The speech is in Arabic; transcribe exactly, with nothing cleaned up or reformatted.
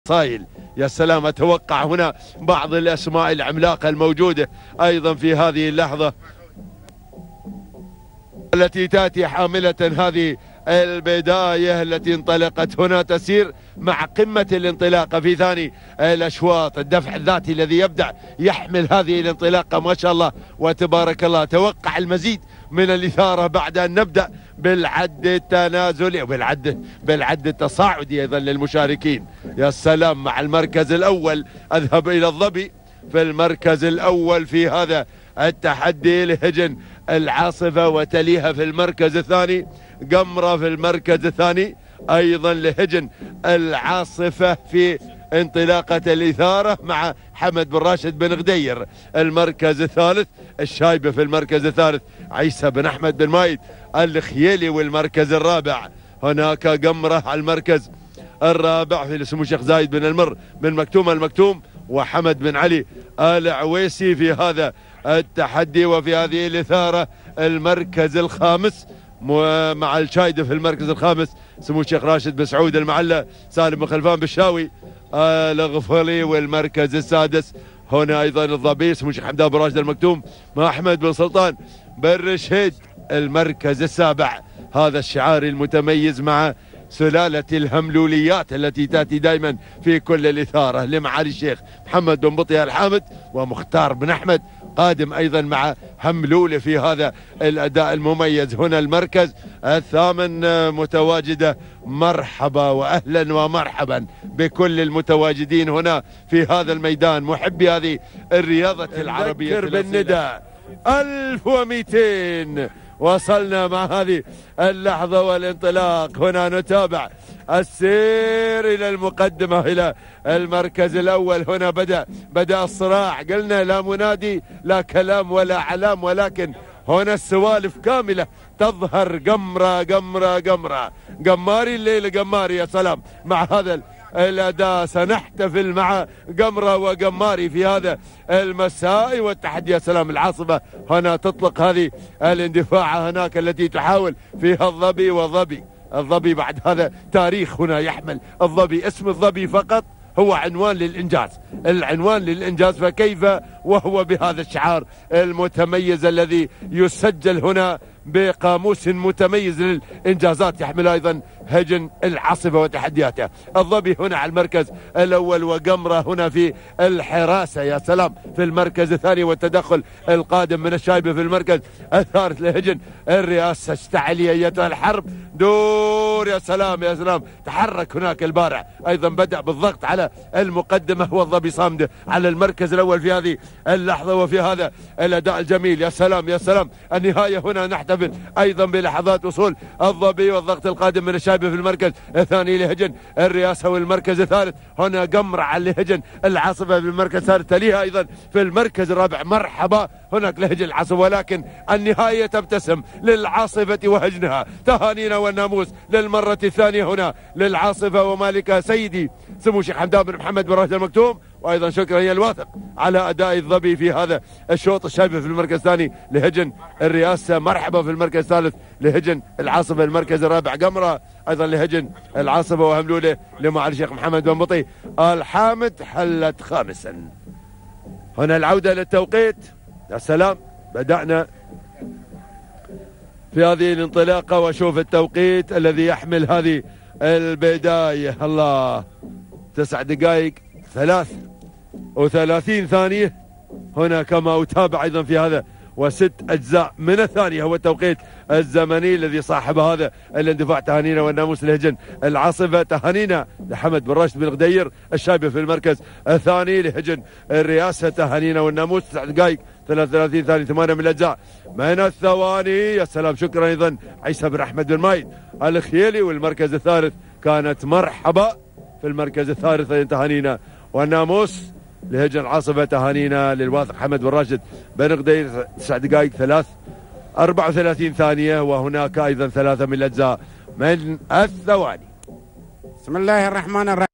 صايل. يا سلام، أتوقع هنا بعض الأسماء العملاقة الموجودة أيضا في هذه اللحظة التي تأتي حاملة هذه البداية التي انطلقت هنا، تسير مع قمة الانطلاقة في ثاني الأشواط. الدفع الذاتي الذي يبدأ يحمل هذه الانطلاقة ما شاء الله وتبارك الله. توقع المزيد من الإثارة بعد أن نبدأ بالعد التنازلي وبالعد بالعد التصاعدي أيضا للمشاركين. يا سلام، مع المركز الأول أذهب إلى الظبي في المركز الأول في هذا التحدي لهجن العاصفة، وتليها في المركز الثاني قمرة في المركز الثاني أيضا لهجن العاصفة في انطلاقة الإثارة مع حمد بن راشد بن غدير. المركز الثالث الشايبة في المركز الثالث عيسى بن أحمد بن مايد الخييلي. والمركز الرابع هناك قمرة على المركز الرابع في سمو الشيخ زايد بن المر بن مكتوم المكتوم وحمد بن علي العويسي في هذا التحدي. وفي هذه الإثارة المركز الخامس مع الشايدة في المركز الخامس سمو الشيخ راشد بن سعود المعلى سالم بن خلفان بالشاوي الغفلي. والمركز السادس هنا أيضا الظبي سمو الشيخ حمدان بن راشد المكتوم مع أحمد بن سلطان بن رشيد. المركز السابع هذا الشعار المتميز مع سلالة الهملوليات التي تأتي دائما في كل الإثارة لمعالي الشيخ محمد بن بطي الحامد ومختار بن أحمد قادم أيضا مع هملولة في هذا الأداء المميز. هنا المركز الثامن متواجدة. مرحبا وأهلا ومرحبا بكل المتواجدين هنا في هذا الميدان محبي هذه الرياضة العربية بالنداء. ألف ومئتين وصلنا مع هذه اللحظة والانطلاق. هنا نتابع السير إلى المقدمة إلى المركز الأول. هنا بدأ بدأ الصراع، قلنا لا منادي لا كلام ولا علام، ولكن هنا السوالف كاملة تظهر. قمرة قمرة قمرة قماري الليل قماري. يا سلام، مع هذا الأداء سنحتفل مع قمرة وقماري في هذا المساء والتحدي. يا سلام، العاصفة هنا تطلق هذه الاندفاع هناك التي تحاول فيها الظبي. والظبي الظبي بعد هذا تاريخ هنا يحمل الظبي. اسم الظبي فقط هو عنوان للإنجاز، العنوان للإنجاز، فكيف وهو بهذا الشعار المتميز الذي يسجل هنا بقاموس متميز للإنجازات يحمل أيضا هجن العاصفة وتحدياته. الظبي هنا على المركز الأول وقمرة هنا في الحراسة. يا سلام، في المركز الثاني والتدخل القادم من الشايبة في المركز الثالث لهجن الرئاسة. اشتعل أيتها الحرب دور. يا سلام يا سلام، تحرك هناك البارع أيضا بدأ بالضغط على المقدمة. هو الظبي صامد على المركز الأول في هذه اللحظة وفي هذا الأداء الجميل. يا سلام يا سلام، النهاية هنا نحتفل أيضا بلحظات وصول الظبي والضغط القادم من الشايبة في المركز الثاني لهجن الرئاسة. والمركز الثالث هنا قمرة على لهجن العاصفة في المركز الثالث. تليها أيضا في المركز الرابع مرحبا هناك لهجن العاصفة، ولكن النهاية تبتسم للعاصفة وهجنها. تهانينا والناموس للمرة الثانية هنا للعاصفة ومالكها سيدي سمو الشيخ حمدان بن محمد بن راشد المكتوم. وأيضا شكرا يا الواثق على أداء الظبي في هذا الشوط. الشايبة في المركز الثاني لهجن الرئاسة. مرحبا في المركز الثالث لهجن العاصفة. المركز الرابع قمرة أيضا لهجن العاصفة وهملولة لمعالي الشيخ محمد بن بطي الحامد حلت خامسا. هنا العودة للتوقيت. يا سلام، بدأنا في هذه الانطلاقة وشوف التوقيت الذي يحمل هذه البداية. الله، تسع دقائق ثلاث وثلاثين ثانية هنا كما أتابع أيضا في هذا وست أجزاء من الثانية هو التوقيت الزمني الذي صاحب هذا الاندفاع. تهانينا والناموس لهجن العاصفة. تهانينا لحمد بن راشد بن غدير الشايبة في المركز الثاني لهجن الرئاسة. تهانينا والناموس تسع دقائق ثلاث وثلاثين ثانية ثمانية من الأجزاء من الثواني. يا سلام، شكرا أيضا عيسى بن أحمد بن مايد الخييلي. والمركز الثالث كانت مرحبا في المركز الثالث. تهانينا والناموس لهجن العاصفة. تهانينا للواثق حمد بن راشد بن غدير تسع دقائق ثلاث أربعة وثلاثين ثانية. وهناك أيضا ثلاثة من الأجزاء من الثواني. بسم الله الرحمن الرحيم.